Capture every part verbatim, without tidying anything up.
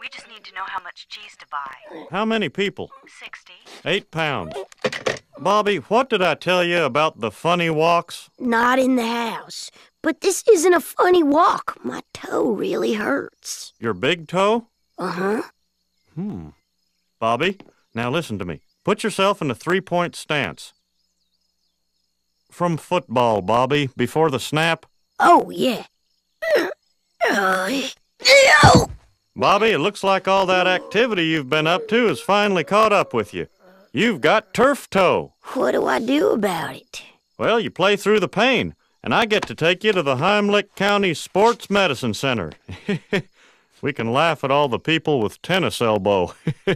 We just need to know how much cheese to buy. How many people? Sixty. Eight pounds. Bobby, what did I tell you about the funny walks? Not in the house. But this isn't a funny walk. My toe really hurts. Your big toe? Uh-huh. Hmm. Bobby, now listen to me. Put yourself in a three-point stance. From football, Bobby, before the snap. Oh, yeah. Bobby, it looks like all that activity you've been up to has finally caught up with you. You've got turf toe. What do I do about it? Well, you play through the pain, and I get to take you to the Heimlich County Sports Medicine Center. We can laugh at all the people with tennis elbow.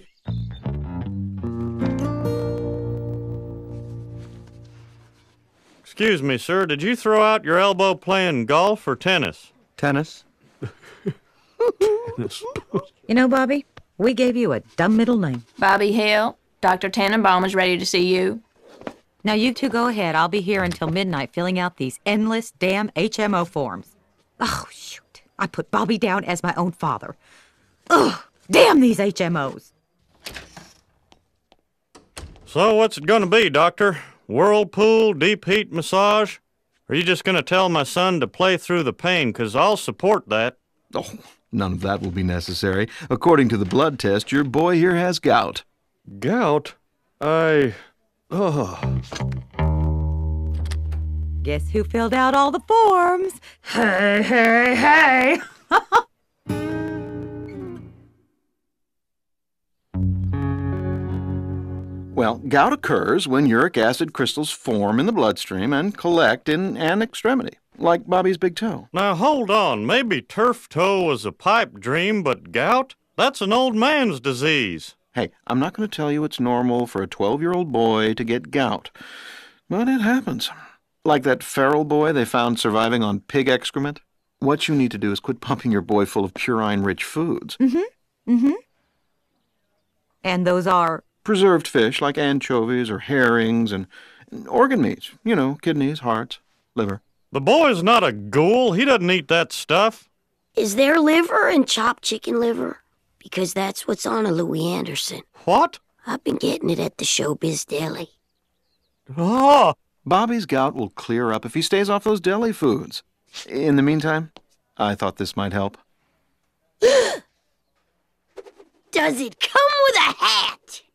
Excuse me, sir, did you throw out your elbow playing golf or tennis? Tennis? Tennis. You know, Bobby, we gave you a dumb middle name. Bobby Hill, Doctor Tannenbaum is ready to see you. Now you two go ahead. I'll be here until midnight filling out these endless damn H M O forms. Oh, shoot. I put Bobby down as my own father. Ugh, damn these H M Os. So what's it gonna be, Doctor? Whirlpool, deep heat massage? Or are you just gonna tell my son to play through the pain? 'Cause I'll support that. Oh, none of that will be necessary. According to the blood test, your boy here has gout. Gout? I... Oh. Guess who filled out all the forms? Hey, hey, hey! Well, gout occurs when uric acid crystals form in the bloodstream and collect in an extremity, like Bobby's big toe. Now hold on, maybe turf toe was a pipe dream, but gout? That's an old man's disease. Hey, I'm not going to tell you it's normal for a twelve-year-old boy to get gout, but it happens. Like that feral boy they found surviving on pig excrement. What you need to do is quit pumping your boy full of purine-rich foods. Mm-hmm. Mm-hmm. And those are... Preserved fish like anchovies or herrings and organ meats. You know, kidneys, hearts, liver. The boy's not a ghoul. He doesn't eat that stuff. Is there liver and chopped chicken liver? Because that's what's on a Louis Anderson. What? I've been getting it at the Showbiz Deli. Oh! Bobby's gout will clear up if he stays off those deli foods. In the meantime, I thought this might help. Does it come with a hat?